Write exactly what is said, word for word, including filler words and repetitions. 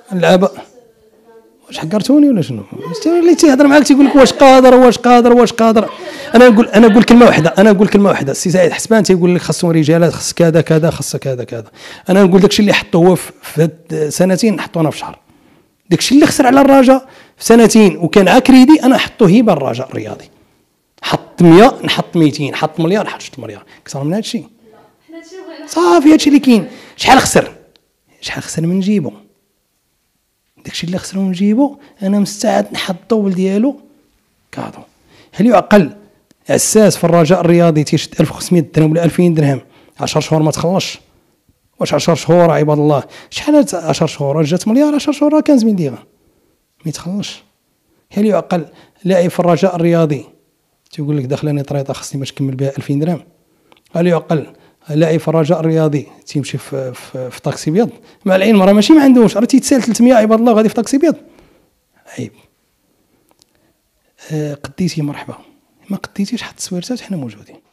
نلعب. واش حقرتوني ولا شنو؟ اللي تيهضر معاك تيقول لك واش قادر واش قادر واش قادر. انا نقول انا نقول كلمه واحده انا نقول كلمه واحده السي سعيد حسبان تيقول لك خاصهم رجالات، خاص كذا كذا، خاص كذا كذا. انا نقول داكشي اللي حطوه هو في هاد سنتين نحطونا في شهر. داكشي اللي خسر على الرجاء في سنتين وكان عا كريدي انا حطوه هبه الرجاء الرياضي. حط مية نحط ميتين، حط مليار نحط ستة مليار، اكثر من هادشي صافي. هادشي اللي كاين. شحال خسر؟ شحال خسر من جيبو؟ داكشي اللي خسرو من جيبو انا مستعد نحط الطول ديالو كادو. هل يعقل عساس في الرجاء الرياضي تيشد ألف وخمسمية درهم ولا ألفين درهم عشرة شهور ما تخلصش؟ واش عشرة شهور عباد الله؟ شحال عشرة شهور؟ جات مليار عشرة شهور خمسة مليون دينار ما يتخلصش. هل يعقل لاعب في الرجاء الرياضي تيقول لك داخلاني طريطه خصني باش نكمل بها ألفين درهم؟ هل يعقل لاعب في الرجاء الرياضي تيمشي في في, في طاكسي بيض مع العلم راه ماشي ما عندوش، راه تيتسال ثلاثمية عباد الله غادي في طاكسي بيض؟ عيب. آه قديتي مرحبا، ما قديتيش حط سويرتات حنا موجودين.